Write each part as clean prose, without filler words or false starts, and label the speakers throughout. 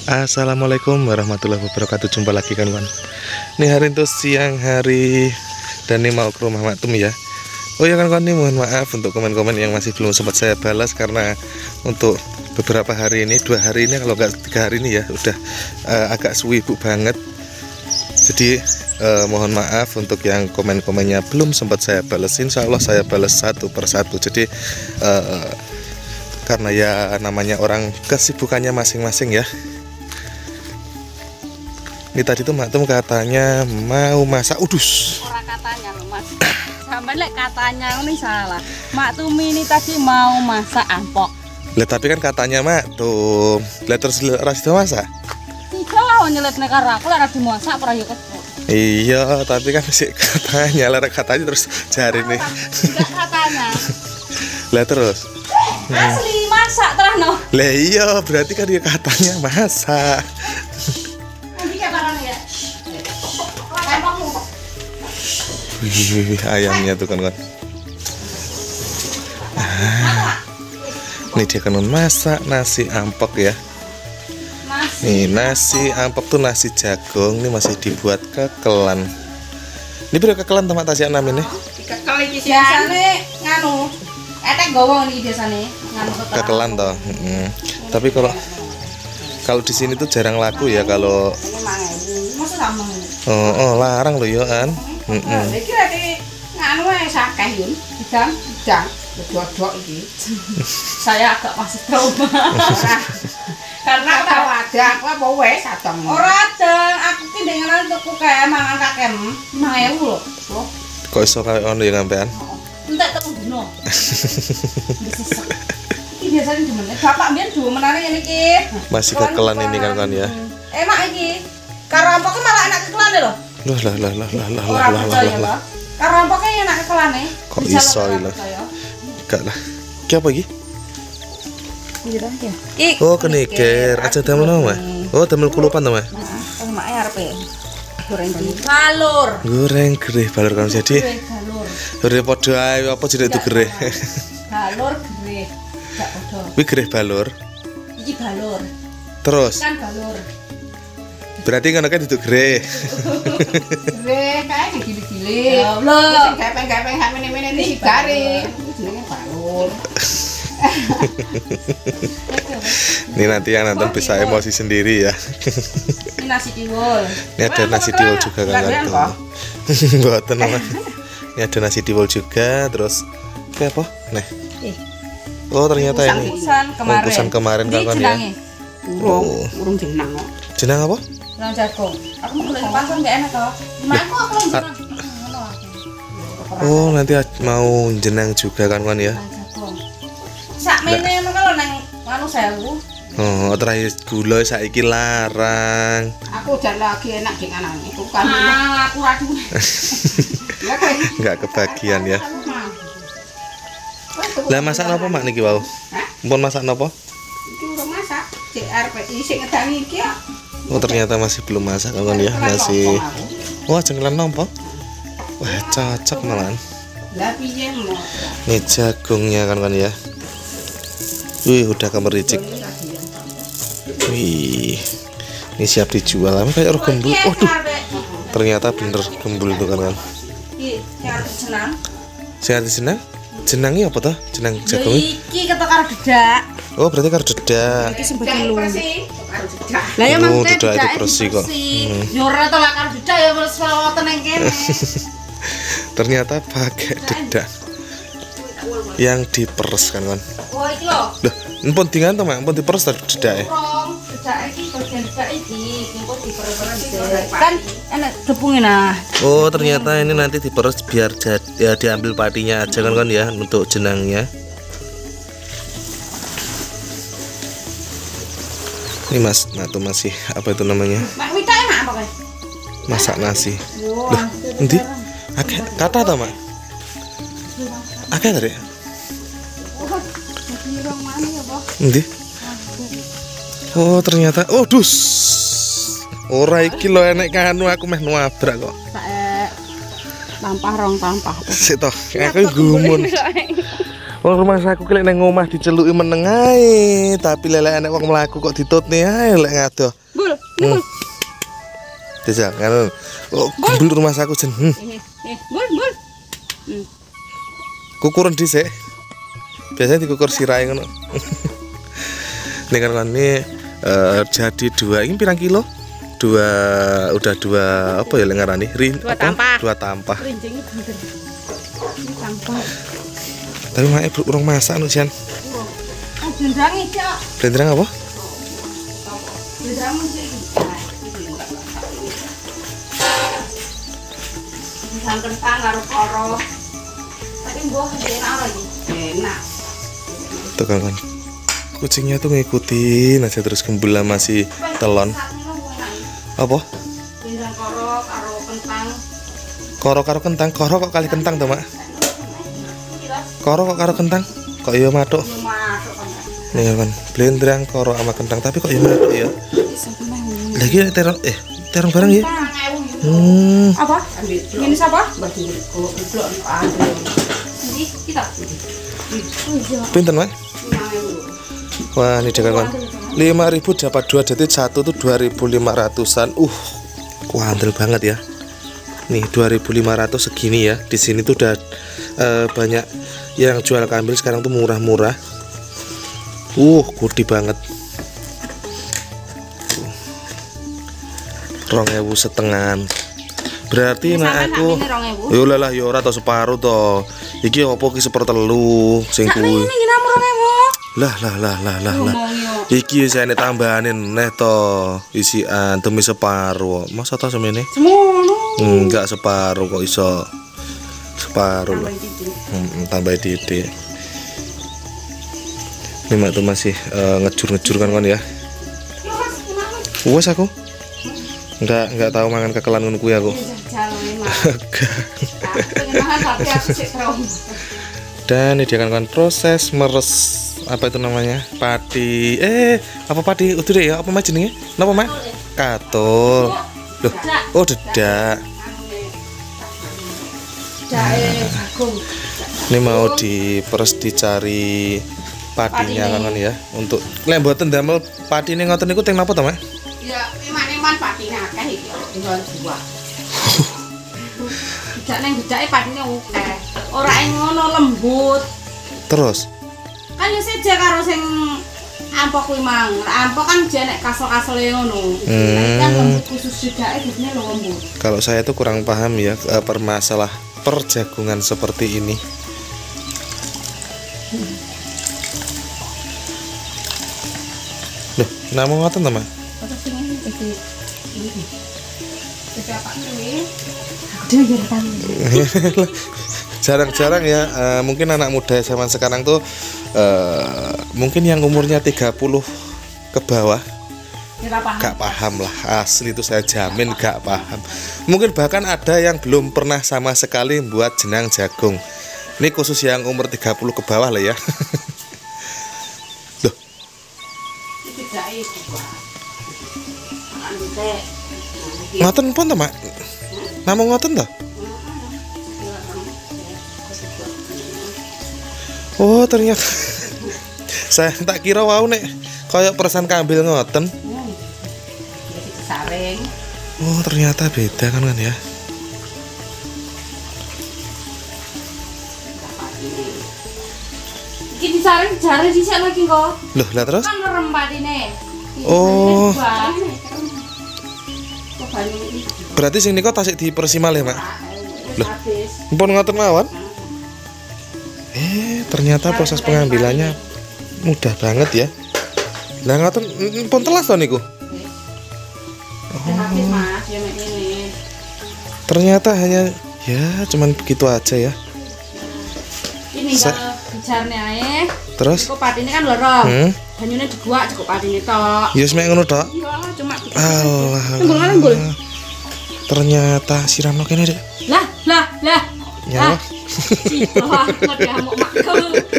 Speaker 1: Assalamualaikum warahmatullahi wabarakatuh. Jumpa lagi kan kawan. Ini hari itu siang hari dan ini mau ke rumah Maktum ya. Oh ya kan kawan, ini mohon maaf untuk komen-komen yang masih belum sempat saya balas karena untuk beberapa hari ini, 2 hari ini kalau nggak 3 hari ini ya udah agak sibuk banget. Jadi mohon maaf untuk yang komen-komennya belum sempat saya balas. Insya Allah saya balas satu persatu. Jadi karena ya namanya orang kesibukannya masing-masing ya. Ini tadi tuh Maktum katanya mau masak udus.
Speaker 2: Orang katanya loh mas, sampai lek katanya ini salah. Maktum ini tadi mau masak ampok.
Speaker 1: Lah tapi kan katanya Maktum. Lah terus rasa masak?
Speaker 2: Tidak lah nyelet negara aku lah rasa masak pernah yuk.
Speaker 1: Iya, tapi kan sih katanya, lah katanya terus cari nih.
Speaker 2: Enggak katanya.
Speaker 1: Lah terus?
Speaker 2: Asli masak terus no.
Speaker 1: Lah iya, berarti kan dia katanya masak. Wih, ayamnya tuh kan. Ini dia kan masak nasi ampok ya. Nih nasi ampok tuh nasi jagung. Ini masih dibuat kekelan. Ini berapa kekelan teman tasi enam ini?
Speaker 2: Kekel iki biasane nganu. Etek gowo iki biasane nganu
Speaker 1: kekelan toh. Tapi kalau di sini tuh jarang laku ya kalau. Oh, larang loh ya kan.
Speaker 2: Iki lagi nganu ae sakeh yun. Bidang dodok iki. Saya agak masih trauma. Karena tahu ada aku apa wes adang. Ora adang, aku ki ndengaran tuku kae mangan kakem 5.000 lho.
Speaker 1: Kok iso kaya ono ya sampean?
Speaker 2: Entek telung dino. Iki biasanya dimana? Bapak mbiyen jumenane ngene iki.
Speaker 1: Masih kekelan ini kan ya.
Speaker 2: Enak iki. Karo ampoknya malah enak kekelane lho.
Speaker 1: Lah.
Speaker 2: Karo ampoknya enak kekelane.
Speaker 1: Kok iso lho? Enggak lah. Ki apa iki? Oh, keniker. Aja damel nama. Oh, damel kulupan to, Mas.
Speaker 2: Oh, mak arep goreng balur.
Speaker 1: Goreng gereh balur kan jadi. Gereh padha ae apa jenenge itu gereh.
Speaker 2: Balur gereh. Gak padha.
Speaker 1: Kuwi gereh balur.
Speaker 2: Iki balur.
Speaker 1: Terus.
Speaker 2: Kan balur.
Speaker 1: Berarti ngono kan itu gereh.
Speaker 2: Gereh kae gili-gili. Ya Allah. Sing gepeng-gepeng sak mene-mene iki sigare. Jenenge balur.
Speaker 1: Ini nanti yang nonton bisa emosi sendiri ya.
Speaker 2: Ini nasi tiwul.
Speaker 1: Ini ada nasi tiwul juga kan. Buatan nama. Ini ada nasi tiwul juga. Terus kayak apa? Nih. Oh ternyata ini bungkusan kemarin kawan ya.
Speaker 2: Urung jenang kok.
Speaker 1: Jenang apa?
Speaker 2: Jenang jagung. Aku mau golek pasang gak enak kok. Aku jenang.
Speaker 1: Oh nanti mau jenang juga kan ya.
Speaker 2: Sak mene kalau nang anu 1.000.
Speaker 1: Oh, terakhir gula saiki larang.
Speaker 2: Aku jan lagi enak di kanan itu kan. Aku radu.
Speaker 1: Enggak kebagian ya. Lah masak napa mak niki wau? Mumpun masak napa?
Speaker 2: Iki urung masak. Cek arep isih ngedangi iki ya.
Speaker 1: Oh, ternyata masih belum masak kan ya. Masih. Wah, jengkelan napa? Wah, cocok malahan.
Speaker 2: Lah piye mo?
Speaker 1: Ini jagungnya kan ya. Wih, udah kemericik. Wih, ini siap dijual. Ini kayak orang gembul. Waduh, ternyata bener gembul itu kan.
Speaker 2: Senang.
Speaker 1: Sehat senang? Jenangnya apa tuh? Jenang jagung?
Speaker 2: Iki kata karo dedak.
Speaker 1: Oh, berarti karo dedak.
Speaker 2: Iki sing bikin lu.
Speaker 1: Lah ya mang dedak itu bersih kok.
Speaker 2: Yo ora to lah karo dedak ya wis wonten ning kene.
Speaker 1: Ternyata pakai dedak. Yang diperes kan.
Speaker 2: Oh iki lho.
Speaker 1: Loh, empun dingan to, Mak? Empun diperes ta dedake?
Speaker 2: Dedake iki bagian dedak iki, engko diperes-peres. Kan enak tepungin nah.
Speaker 1: Oh, ternyata ini nanti diperes biar ya diambil patinya aja kan ya untuk jenangnya. Ini Mas, nah tuh masih apa itu namanya?
Speaker 2: Mak Wita enak apa kae?
Speaker 1: Masak nasi. Loh, endi? Akeh kata to, Mak? Akeh tadi. Endi? Oh ternyata, oh dus. Ora iki lho enek kanu aku meh nuabrak kok.
Speaker 2: Tampah rong tampah.
Speaker 1: Sik toh, aku gumun. Wong rumah saku ki lek nang omah diceluki meneng ae, tapi lelek enek wong mlaku kok ditutne ae lek ngadoh.
Speaker 2: Bul, bul.
Speaker 1: Desa kan. Oh, gembul rumah saku jen.
Speaker 2: Bul, bul.
Speaker 1: Kukuran dhisik. Biasanya dikukur sirahe ngono. Ning kan ini jadi 2 ini pirang kilo? Udah 2 apa ya lek ngarani?
Speaker 2: 2 tampah.
Speaker 1: 2 tampah.
Speaker 2: Rinjingnya bener. Ini tampah.
Speaker 1: Tapi mak urung masak nu sian.
Speaker 2: Oh, blendrang iki, Cak.
Speaker 1: Blendrang apa?
Speaker 2: Blendrang iki. Pisang kentang karo koro. Tapi mbok enak lagi. Enak.
Speaker 1: Tuh kan. Kucingnya tuh ngikutin aja terus gembula masih telon. Apa?
Speaker 2: Blendrang koro karo kentang.
Speaker 1: Koro karo kentang, koro kok kali kentang tuh mak? Koro kok karo kentang? Kok iya matuk? Nih kan, blendrang koro sama kentang tapi kok iya matuk ya? Lagi terong bareng ya?
Speaker 2: Apa? Ini siapa? Ini kita.
Speaker 1: Pinten mak? Wah ini dengan 5.000 dapat 2 jadi 1 tuh 2.500an. Kuandel banget ya. Nih 2.500 segini ya. Di sini tuh udah banyak yang jual kambil sekarang tuh murah-murah. Gede banget. 2.500 berarti mak aku yo lah yo ora to separuh to. Iki opo ki 1/3 sing kuwi. Lah. Iki saya tambahanin neh to isian demi separuh. Masa to semene?
Speaker 2: Semono.
Speaker 1: Enggak separuh kok iso. Separuh loh. Tambah titik. Ini mak tuh masih ngejur-ngejur kan ya. Puas aku. Enggak tahu mangan kekelan ngono kuwi aku. Dan ini dia kan proses meres apa itu namanya? Padi. Apa padi? Udah deh ya, apa mah jenenge? Napa mah? Katul. Loh, oh dedak. Ini mau diperes dicari padinya kan ya untuk lek mboten damel padine ngoten niku teng napa to, Mak?
Speaker 2: Ya, iman padine akeh iki tinggal dua. Tidak neng bedake padine akeh. Ora ngono lembut.
Speaker 1: Terus
Speaker 2: kan yo seje karo sing ampok kuwi mang. Ampok kan jenek kasel-kasele ngono. Kan lembut khusus bedake biasanya lembut.
Speaker 1: Kalau saya tuh kurang paham ya permasalah perjagungan seperti ini. Loh, namun ngoten to, Mak? Jarang-jarang ya mungkin anak muda zaman sekarang tuh mungkin yang umurnya 30 ke bawah gak paham lah, asli itu saya jamin gak paham. Mungkin bahkan ada yang belum pernah sama sekali buat jenang jagung. Ini khusus yang umur 30 ke bawah lah ya. Loh. Ngoten pun toh, Mak? Namung ngoten toh? Oh, ternyata saya tak kira wau nek kayak perasaan kambil ngoten. Oh, ternyata beda kan ya.
Speaker 2: Iki disaring jare dhisik lagi kok.
Speaker 1: Loh, lah terus?
Speaker 2: Kan merem patine.
Speaker 1: Oh. Berarti sing niku tasik dipersimal ya, Mak? Loh. Mpun ngoten mawon. Ternyata proses pengambilannya mudah banget ya. Lah ngoten pun telas to niku. Ternyata hanya ya cuman begitu aja ya.
Speaker 2: Ini kalau bicarane ae.
Speaker 1: Terus?
Speaker 2: Kok patine kan lorong. Banyune diguak cukup patine tok.
Speaker 1: Ya wis mek ngono tok.
Speaker 2: Iya, cuma
Speaker 1: Allah.
Speaker 2: Nggul.
Speaker 1: Ternyata siramno kene, Dek.
Speaker 2: Lah.
Speaker 1: Ya.
Speaker 2: Wah, ngediamuk makku.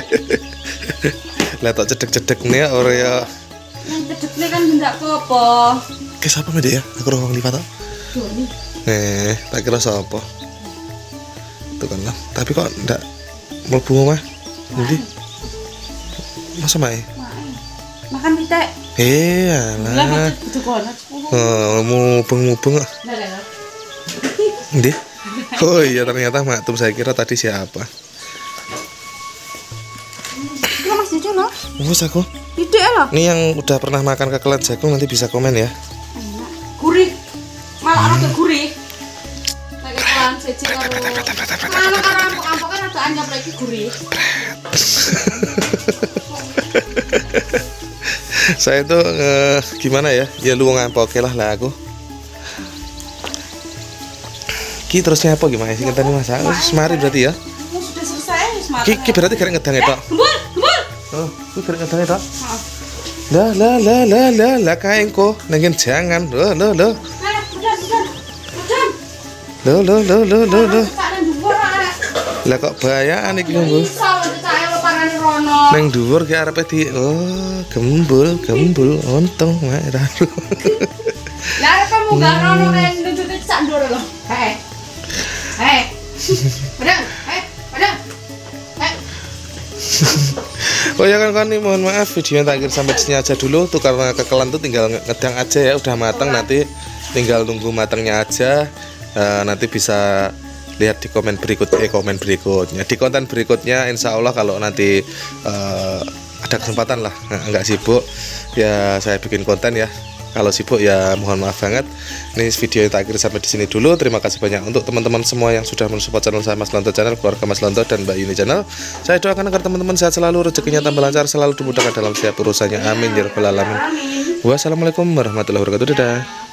Speaker 1: Lah tok cedek-cedekne ora ya.
Speaker 2: Nang cedekne kan ndak apa-apa.
Speaker 1: Ke sapa Dek ya? Aku ora wong lipat tok.
Speaker 2: Doni.
Speaker 1: Tak kira sapa. Tuh kan lah. Tapi kok ndak mlebu omah? Nanti masa mae?
Speaker 2: Makan pitik.
Speaker 1: Alah.
Speaker 2: Lah kudu kono.
Speaker 1: Mubeng-mubeng kok.
Speaker 2: Lah.
Speaker 1: Ndi? Oh iya ternyata Maktum, saya kira tadi siapa?
Speaker 2: Lah Mas Jojo lho.
Speaker 1: Wes aku.
Speaker 2: Pitik lho.
Speaker 1: Ini yang udah pernah makan kekelan jagung nanti bisa komen ya.
Speaker 2: Gurih. Malah rada gurih. Nek kelan siji karo. Ana karo ampok-ampok kan rada anyep iki gurih.
Speaker 1: Saya tuh gimana ya? Ya lu ngampoke lah aku. Ki terusnya apa gimana sih ngenteni masak? Semari berarti ya.
Speaker 2: Sudah selesai wis mateng.
Speaker 1: Ki berarti garek ngedang tok.
Speaker 2: Gembul.
Speaker 1: Oh, ku garek ngedang tok.
Speaker 2: Heeh.
Speaker 1: Lah kaengko nengen jangan. Loh.
Speaker 2: Nah, udan.
Speaker 1: Loh.
Speaker 2: Sak nang dhuwur arek.
Speaker 1: Lah kok bahayaan iki lho.
Speaker 2: Iso cahaya lo parani rono.
Speaker 1: Neng dhuwur ki arepe di gembul ontong wae ra.
Speaker 2: Lah arek kamu gak rono nek nuntut sak dhuwur lho. Padang.
Speaker 1: Oh ya kan nih, mohon maaf video yang terakhir sampai di sini aja dulu tuh, karena kekelan tuh tinggal ngedang aja ya, udah matang, nanti tinggal nunggu matangnya aja. Nanti bisa lihat di komen berikutnya di konten berikutnya, insya Allah kalau nanti ada kesempatan lah, nggak sibuk ya saya bikin konten ya. Kalau sibuk ya mohon maaf banget. Ini video yang terakhir sampai di sini dulu. Terima kasih banyak untuk teman-teman semua yang sudah mensupport channel saya, Mas Lonto Channel, keluarga Mas Lonto dan Mbak Yuni Channel. Saya doakan agar teman-teman sehat selalu, rezekinya tambah lancar, selalu dimudahkan dalam setiap urusannya. Amin ya rabbal alamin. Wassalamualaikum warahmatullahi wabarakatuh. Dadah.